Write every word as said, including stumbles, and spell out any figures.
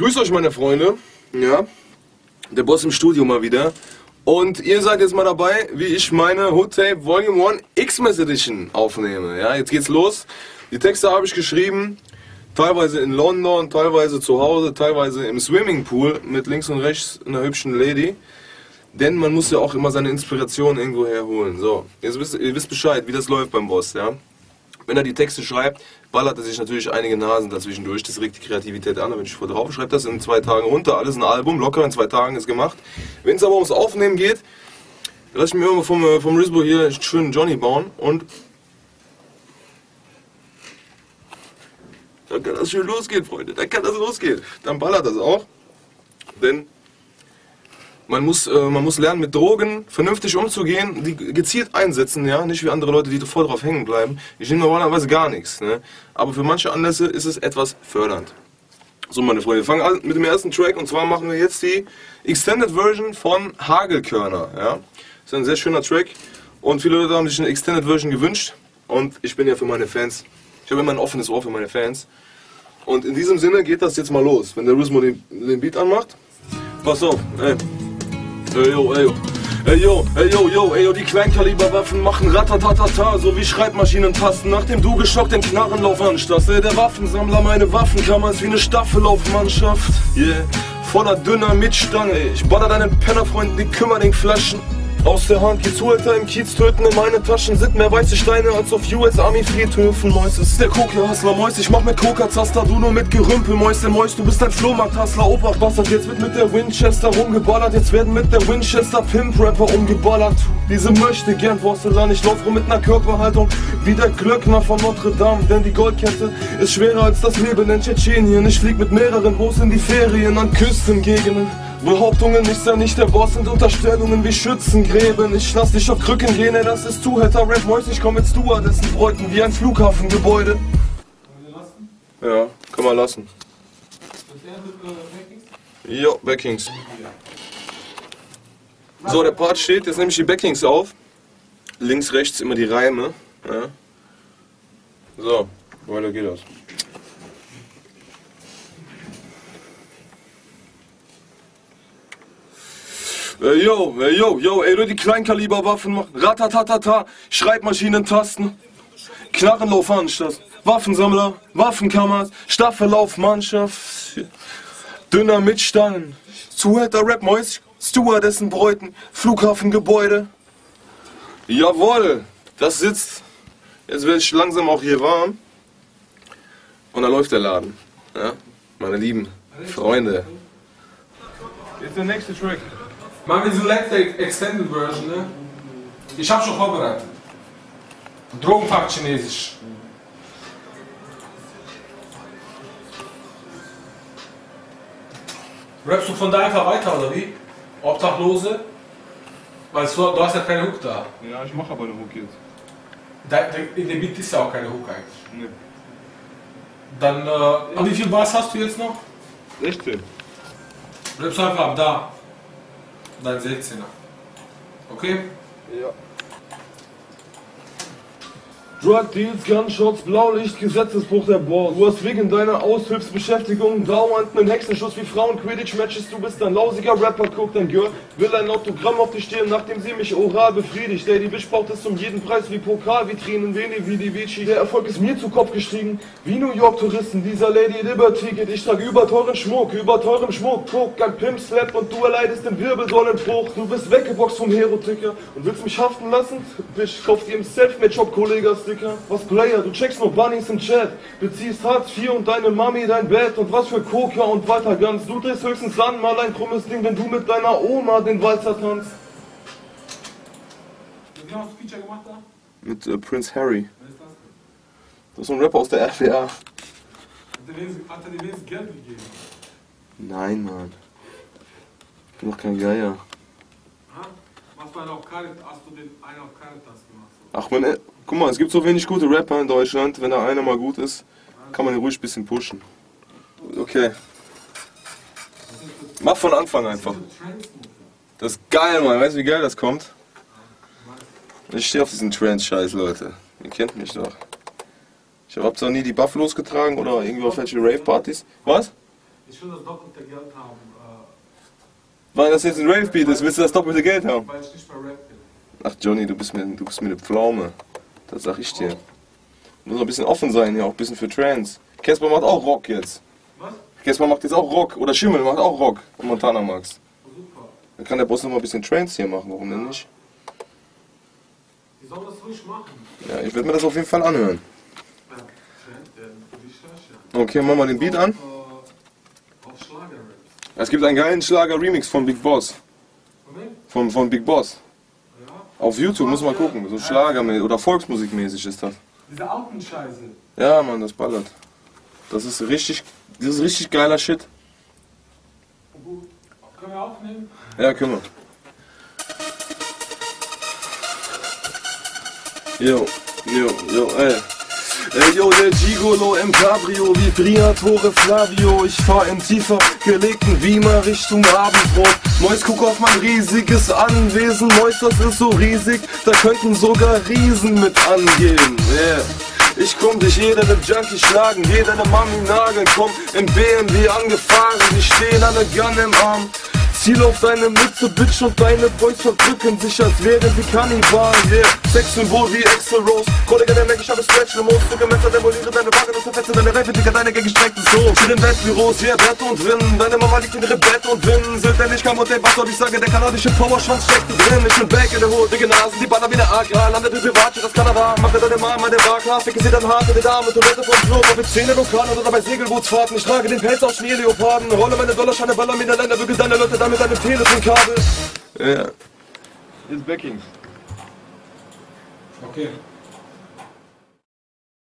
Grüßt euch meine Freunde, ja, der Boss im Studio mal wieder. Und ihr seid jetzt mal dabei, wie ich meine Hood Tape Volume eins Xmas Edition aufnehme. Ja, jetzt geht's los. Die Texte habe ich geschrieben, teilweise in London, teilweise zu Hause, teilweise im Swimmingpool mit links und rechts einer hübschen Lady. Denn man muss ja auch immer seine Inspiration irgendwo herholen. So, jetzt wisst ihr wisst Bescheid, wie das läuft beim Boss, ja. Wenn er die Texte schreibt, ballert er sich natürlich einige Nasen dazwischen durch. Das regt die Kreativität an. Wenn ich vor drauf schreibe, das in zwei Tagen runter. Alles ein Album, locker in zwei Tagen ist gemacht. Wenn es aber ums Aufnehmen geht, lass ich mir immer vom, vom Risbo hier einen schönen Johnny bauen. Und dann kann das schön losgehen, Freunde. Dann kann das losgehen. Dann ballert das auch. Denn Man muss, äh, man muss lernen, mit Drogen vernünftig umzugehen, die gezielt einsetzen, ja, nicht wie andere Leute, die voll drauf hängen bleiben. Ich nehme normalerweise gar nichts, ne? Aber für manche Anlässe ist es etwas fördernd. So, meine Freunde, wir fangen an mit dem ersten Track, und zwar machen wir jetzt die Extended Version von Hagelkörner, ja. Das ist ein sehr schöner Track und viele Leute haben sich eine Extended Version gewünscht und ich bin ja für meine Fans, ich habe immer ein offenes Ohr für meine Fans. Und in diesem Sinne geht das jetzt mal los, wenn der Rismo den, den Beat anmacht. Pass auf, ey. Ey yo, ey yo, ey yo, ey yo, yo, ey yo, die Kleinkaliberwaffen machen ratatatata, so wie Schreibmaschinentasten, nachdem du geschockt den Knarrenlauf anstarrst. Ey, der Waffensammler, meine Waffenkammer ist wie eine Staffellaufmannschaft, yeah, voller dünner Mitstange, ey. Ich baller deinen Pennerfreunden die Kümmerding-Flaschen aus der Hand, geh Zuhälter im Kiez töten, in meine Taschen sind mehr weiße Steine als auf U S Army Friedhöfen, Mäus. Es ist der Kokia-Hustler, Mäus, ich mach mit Coca-Zaster, du nur mit Gerümpel, Mäuschen, Mäus, du bist ein Flohmarkt-Hustler, Obacht, Bastard, jetzt wird mit der Winchester rumgeballert, jetzt werden mit der Winchester Pimp-Rapper umgeballert. Diese möchte gern Porzellan, ich lauf rum mit ner Körperhaltung wie der Glöckner von Notre Dame, denn die Goldkette ist schwerer als das Leben in Tschetschenien. Ich flieg mit mehreren Hoes in die Ferien an Küstengegenden. Behauptungen, ich sei nicht der Boss, sind Unterstellungen wie Schützengräben. Ich lass dich auf Krücken gehen, ey, das ist Zuhälter-Rap, Mäus, ich komm mit Stewardessen Bräuten wie ein Flughafengebäude. Können wir lassen? Ja, kann man lassen. Jo, Backings. So, der Part steht, jetzt nehme ich die Backings auf. Links, rechts immer die Reime. Ja. So, weiter geht das. Ey yo, ey yo, yo, ey, du die Kleinkaliberwaffen machen, ratatatata, Schreibmaschinentasten, Knarrenlaufmannschaft, Waffensammler, Waffenkammer, Staffellaufmannschaft, dünner Mitstangen, Zuhälter-Rap, Mäus, Stewardessen Bräuten, Flughafengebäude. Jawohl, das sitzt. Jetzt werde ich langsam auch hier warm. Und da läuft der Laden. Ja, meine lieben Freunde. Jetzt der nächste Track. Machen wir diese letzte Extended Version, ne? Ich hab schon vorbereitet. Drogenfach Chinesisch. Rappst du von da einfach weiter, oder wie? Obdachlose? Weil du, du hast ja keine Hook da. Ja, ich mach aber eine Hook jetzt. Da, in dem Beat ist ja auch keine Hook eigentlich. Nee. Dann, äh, wie viel Bars hast du jetzt noch? sechzehn. Rappst du einfach ab da. Dein sechzehner. Okay? Ja. Drug Deals, Gunshots, Blaulicht, Gesetzesbruch der Boss. Du hast wegen deiner Aushilfsbeschäftigung dauernd einen Hexenschuss wie Frauen Quidditch-Matches. Du bist ein lausiger Rapper, guck dein Girl will ein Autogramm auf dich stehen, nachdem sie mich oral befriedigt. Ey, die Bitch braucht es um jeden Preis wie Pokalvitrinen, wenig wie die Vici. Der Erfolg ist mir zu Kopf gestiegen, wie New York Touristen. Dieser Lady Liberty geht, ich trage über teuren Schmuck, über teuren Schmuck, guck, ein Pimp-Slap und du erleidest den Wirbelsäulenbruch. Du bist weggeboxt vom Hero-Ticker und willst mich haften lassen? Bitch, kaufst dir im Selfmade-Shop-Kollega was Player, du checkst nur Bunnies im Chat, beziehst Hartz vier und deine Mami dein Bett und was für Koka und weiter ganz. Du drehst höchstens an, mal ein krummes Ding, wenn du mit deiner Oma den Walzer tanzt. Wie hast du Feature gemacht da? Mit äh, Prince Harry. Wer ist das denn? Das ist so ein Rapper aus der R P A. Hat er dir wenigstens Geld gegeben? Nein, Mann. Ich bin doch kein Geier. Ha? Was war auf Caritas? Hast du den einen auf Caritas gemacht? Ach man, ey, guck mal, es gibt so wenig gute Rapper in Deutschland. Wenn da einer mal gut ist, kann man ihn ruhig ein bisschen pushen. Okay. Mach von Anfang einfach. Das ist geil, Mann. Weißt du, wie geil das kommt? Ich stehe auf diesen Trance-Scheiß, Leute. Ihr kennt mich doch. Ich habe zwar nie die Buffalos getragen oder irgendwie auf welche Rave-Partys. Was? Ich will das doppelte Geld haben, äh, Weil das jetzt ein Rave-Beat ist, willst du das doppelte Geld haben? weil ich nicht mehr Rap bin. Ach Johnny, du bist mir, du bist mir eine Pflaume. Das sag ich dir. Muss noch ein bisschen offen sein hier, auch ein bisschen für Trance. Casper macht auch Rock jetzt. Was? Casper macht jetzt auch Rock. Oder Schimmel macht auch Rock. Und Montana Max. Super. Dann kann der Boss noch mal ein bisschen Trance hier machen, warum denn nicht? Die sollen das ruhig machen. Ja, ich werde mir das auf jeden Fall anhören. Ja, für die Schärche. Okay, machen wir den Beat an. Auf, auf Schlagerrap. Es gibt einen geilen Schlager-Remix von Big Boss. Von wem? Von, von Big Boss. Ja. Auf YouTube, muss man gucken. So Schlagermäßig oder Volksmusikmäßig ist das. Diese alten Scheiße. Ja, Mann, das ballert. Das ist richtig, das ist richtig geiler Shit. Gut. Können wir aufnehmen? Ja, können wir. Jo, jo, jo, ey. Ey, yo, der Gigolo im Cabrio, Vibriatore Flavio. Ich fahr in tiefer gelegten Beamer Richtung Abendbrot. Mois, guck auf mein riesiges Anwesen. Mois, das ist so riesig, da könnten sogar Riesen mit angehen. Yeah. Ich komm dich jeder ne Junkie schlagen, jeder ne Mami nageln. Komm im B M W angefahren, die stehen alle Gun im Arm. Ziel auf deine Mütze, Bitch, und deine Boys verdrücken sich, als wären sie Kannibalen, yeah. Sexsymbol wie Axl Rose, Kollege, der merkt, ich habe Stretch, ne Moos, zuge Messer, demoliere deine Wagen und zerfetze deine Reife, Digga, deine gestreckten Sohn. Für den Wettbüros, yeah, Bett und Drin, deine Mama liegt in ihrem Bett und Wind, sind denn nicht kam und ey, was soll ich sagen, der kanadische Powerschwanz steckt drin. Ich bin back in der Hut, dicke Nasen, die Baller wie eine Agra, landet in Privat, das Kanada, mache deine Mama, der war klar, ficke sie dann hart, die Dame, Toilette vom Club, ob ich Zähne lokal oder bei Segelbootsfahrten, ich trage den Pelz aus Schneeleoparden, rolle meine Dollarscheine, baller mir in der Länder, bügel deine Leute damit deinem Telefonkabel. Ja. Ist Backing. Okay.